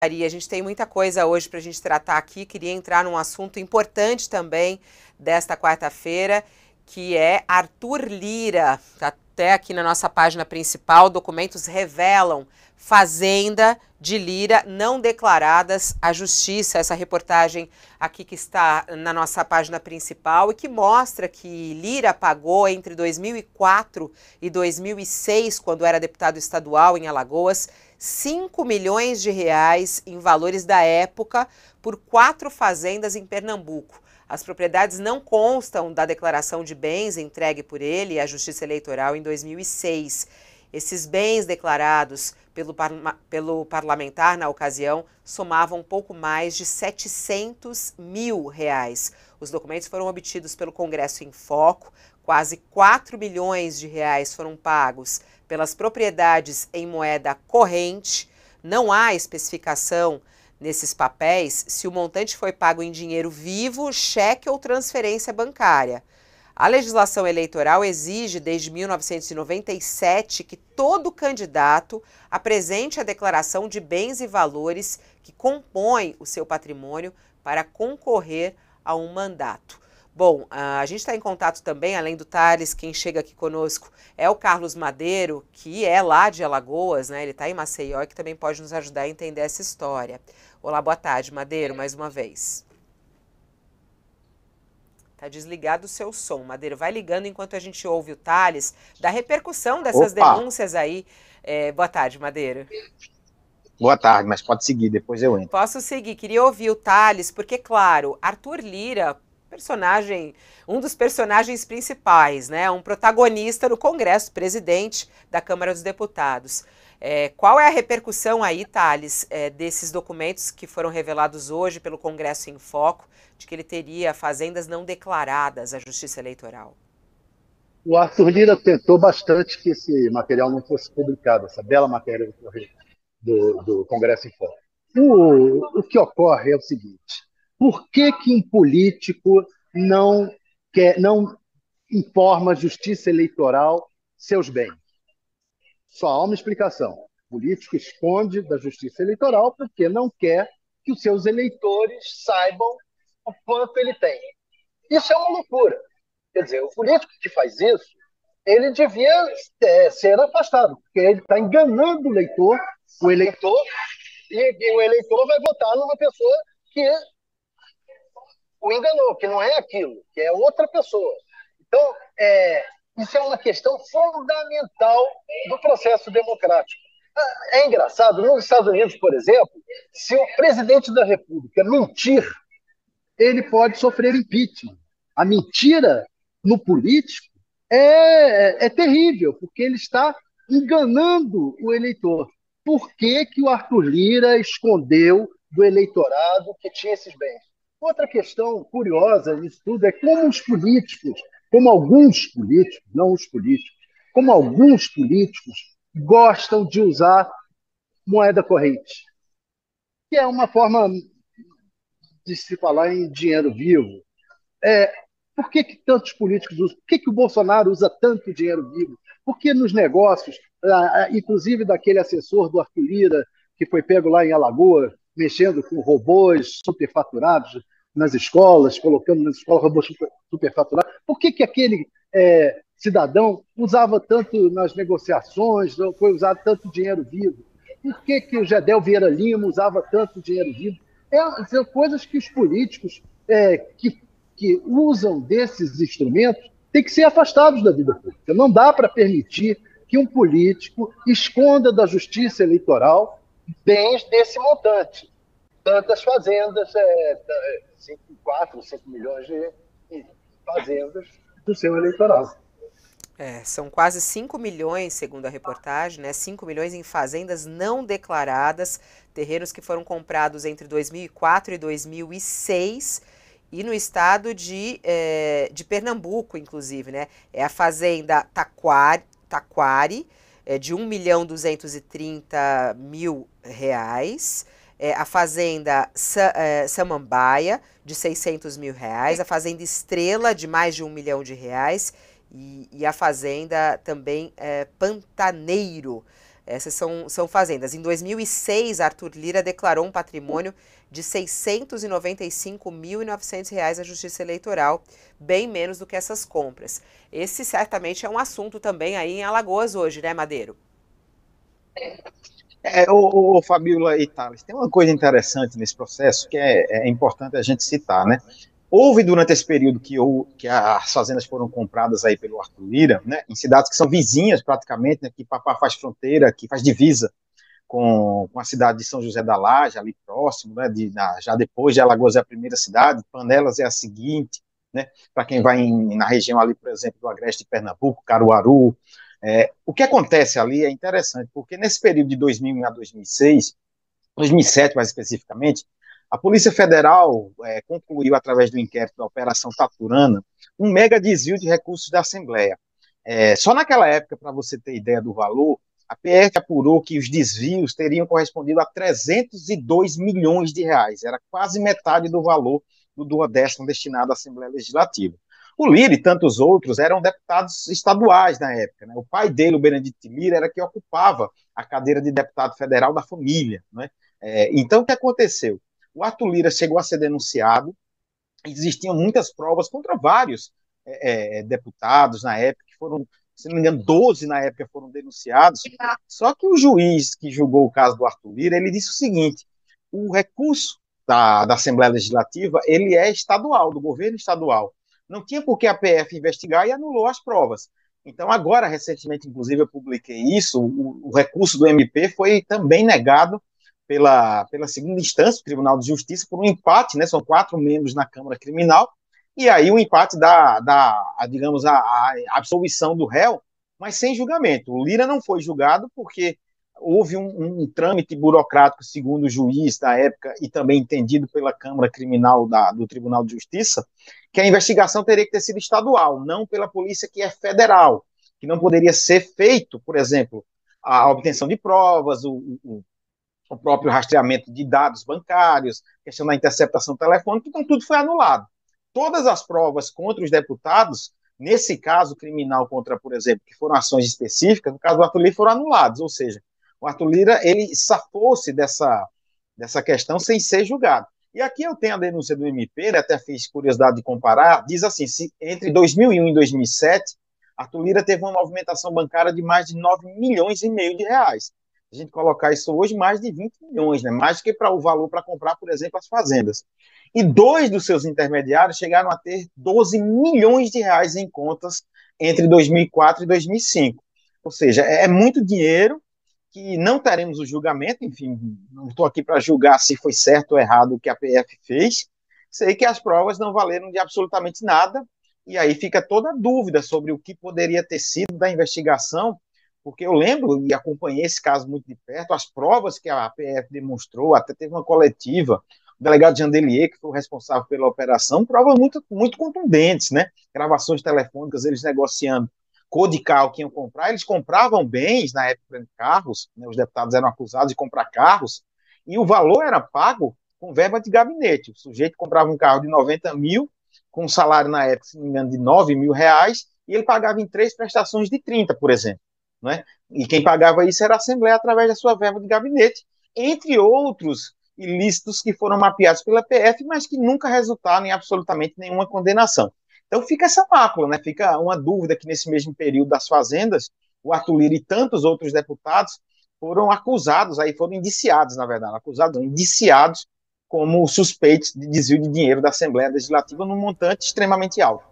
A gente tem muita coisa hoje para a gente tratar aqui. Queria entrar num assunto importante também desta quarta-feira, que é Arthur Lira. Até aqui na nossa página principal, documentos revelam fazenda de Lira não declaradas à justiça. Essa reportagem aqui que está na nossa página principal e que mostra que Lira pagou entre 2004 e 2006, quando era deputado estadual em Alagoas, 5 milhões de reais em valores da época por 4 fazendas em Pernambuco. As propriedades não constam da declaração de bens entregue por ele à Justiça Eleitoral em 2006. Esses bens declarados pelo parlamentar na ocasião somavam pouco mais de 700 mil reais. Os documentos foram obtidos pelo Congresso em Foco. Quase 4 milhões de reais foram pagos pelas propriedades em moeda corrente. Não há especificação nesses papéis se o montante foi pago em dinheiro vivo, cheque ou transferência bancária. A legislação eleitoral exige, desde 1997, que todo candidato apresente a declaração de bens e valores que compõem o seu patrimônio para concorrer a um mandato. Bom, a gente está em contato também, além do Thales, quem chega aqui conosco é o Carlos Madeiro, que é lá de Alagoas, né? Ele está em Maceió e que também pode nos ajudar a entender essa história. Olá, boa tarde, Madeiro, mais uma vez. Tá desligado o seu som, Madeiro. Vai ligando enquanto a gente ouve o Thales, da repercussão dessas denúncias aí. Boa tarde, Madeiro. Boa tarde, mas pode seguir, depois eu entro. Posso seguir. Queria ouvir o Thales, porque, claro, Arthur Lira, um dos personagens principais, né? Um protagonista no Congresso, presidente da Câmara dos Deputados. Qual é a repercussão aí, Thales, desses documentos que foram revelados hoje pelo Congresso em Foco, de que ele teria fazendas não declaradas à Justiça Eleitoral? O Arthur Lira tentou bastante que esse material não fosse publicado, essa bela matéria do Congresso em Foco. O que ocorre é o seguinte: por que um político não informa a Justiça Eleitoral seus bens? Só há uma explicação. O político esconde da Justiça Eleitoral porque não quer que os seus eleitores saibam o quanto ele tem. Isso é uma loucura. Quer dizer, o político que faz isso, ele devia ser afastado, porque ele está enganando o eleitor, e o eleitor vai votar numa pessoa que o enganou, que não é aquilo, que é outra pessoa. Então, isso é uma questão fundamental do processo democrático. É engraçado, nos Estados Unidos, por exemplo, se o presidente da República mentir, ele pode sofrer impeachment. A mentira no político é terrível, porque ele está enganando o eleitor. Por que o Arthur Lira escondeu do eleitorado que tinha esses bens? Outra questão curiosa nisso tudo é como os políticos, como alguns políticos, não os políticos, como alguns políticos gostam de usar moeda corrente, que é uma forma de se falar em dinheiro vivo. Por que tantos políticos usam? Por que o Bolsonaro usa tanto dinheiro vivo? Por que nos negócios, inclusive daquele assessor do Arthur Lira, que foi pego lá em Alagoas, mexendo com robôs superfaturados nas escolas, colocando nas escolas robôs superfaturados, por que aquele cidadão usava tanto nas negociações, foi usado tanto dinheiro vivo? Por que o Gedel Vieira Lima usava tanto dinheiro vivo? São coisas que os políticos que usam desses instrumentos têm que ser afastados da vida pública. Não dá para permitir que um político esconda da Justiça Eleitoral bens desse montante. Tantas fazendas, 4, 5 milhões de fazendas do seu eleitoral. São quase 5 milhões, segundo a reportagem, né? 5 milhões em fazendas não declaradas, terrenos que foram comprados entre 2004 e 2006, e no estado de Pernambuco, inclusive, né? É a fazenda Taquari, de R$1.230.000, a fazenda Samambaia, de R$600.000, a fazenda Estrela, de mais de R$1 milhão, e a fazenda também Pantaneiro, Essas são fazendas. Em 2006, Arthur Lira declarou um patrimônio de R$ 695.900 à Justiça Eleitoral, bem menos do que essas compras. Esse certamente é um assunto também aí em Alagoas hoje, né, Madeiro? Fabíola e Thales, tem uma coisa interessante nesse processo que é importante a gente citar, né? Houve durante esse período que as fazendas foram compradas aí pelo Arthur Lira, né, em cidades que são vizinhas praticamente, né, que Papá faz fronteira, que faz divisa com a cidade de São José da Laje, ali próximo, né, já depois de Alagoas é a primeira cidade, Panelas é a seguinte, né, para quem vai na região ali, por exemplo, do Agreste de Pernambuco, Caruaru. O que acontece ali é interessante, porque nesse período de 2001 a 2006, 2007 mais especificamente, a Polícia Federal concluiu, através do inquérito da Operação Taturana, um mega desvio de recursos da Assembleia. Só naquela época, para você ter ideia do valor, a PF apurou que os desvios teriam correspondido a 302 milhões de reais. Era quase metade do valor do duodécimo destinado à Assembleia Legislativa. O Lira e tantos outros eram deputados estaduais na época, né? O pai dele, o Benedito Lira, era que ocupava a cadeira de deputado federal da família, né? Então, o que aconteceu? O Arthur Lira chegou a ser denunciado, existiam muitas provas contra vários deputados na época, que foram, se não me engano, 12 na época foram denunciados, só que o juiz que julgou o caso do Arthur Lira, ele disse o seguinte: o recurso da Assembleia Legislativa, ele é estadual, do governo estadual. Não tinha por que a PF investigar e anulou as provas. Então, agora, recentemente, inclusive, eu publiquei isso, o recurso do MP foi também negado pela segunda instância, o Tribunal de Justiça, por um empate, né? São 4 membros na Câmara Criminal, e aí o empate digamos, a absolvição do réu, mas sem julgamento. O Lira não foi julgado porque houve um trâmite burocrático, segundo o juiz da época, e também entendido pela Câmara Criminal do Tribunal de Justiça, que a investigação teria que ter sido estadual, não pela polícia que é federal, que não poderia ser feito, por exemplo, a obtenção de provas, o próprio rastreamento de dados bancários, questão da interceptação telefônica, então tudo foi anulado. Todas as provas contra os deputados, nesse caso criminal contra, por exemplo, que foram ações específicas, no caso do Arthur Lira, foram anuladas, ou seja, o Arthur Lira, ele safou-se dessa questão sem ser julgado. E aqui eu tenho a denúncia do MP, né, até fiz curiosidade de comparar, diz assim, se entre 2001 e 2007, Arthur Lira teve uma movimentação bancária de mais de 9 milhões e meio de reais. A gente colocar isso hoje, mais de 20 milhões, né? Mais do que para o valor para comprar, por exemplo, as fazendas. E 2 dos seus intermediários chegaram a ter 12 milhões de reais em contas entre 2004 e 2005. Ou seja, é muito dinheiro que não teremos o julgamento, enfim, não estou aqui para julgar se foi certo ou errado o que a PF fez, sei que as provas não valeram de absolutamente nada, e aí fica toda a dúvida sobre o que poderia ter sido da investigação, porque eu lembro e acompanhei esse caso muito de perto, as provas que a PF demonstrou, até teve uma coletiva, o delegado Jandelier, que foi o responsável pela operação, provas muito, muito contundentes, né? Gravações telefônicas, eles negociando cor de carro que iam comprar, eles compravam bens na época de carros, né? Os deputados eram acusados de comprar carros, e o valor era pago com verba de gabinete. O sujeito comprava um carro de 90 mil, com um salário na época, se não me engano, de 9 mil reais, e ele pagava em 3 prestações de 30, por exemplo. Né? E quem pagava isso era a Assembleia através da sua verba de gabinete, entre outros ilícitos que foram mapeados pela PF, mas que nunca resultaram em absolutamente nenhuma condenação. Então fica essa mácula, né? Fica uma dúvida que nesse mesmo período das fazendas, o Arthur Lira e tantos outros deputados foram acusados, aí foram indiciados, na verdade, acusados, não, indiciados como suspeitos de desvio de dinheiro da Assembleia Legislativa num montante extremamente alto.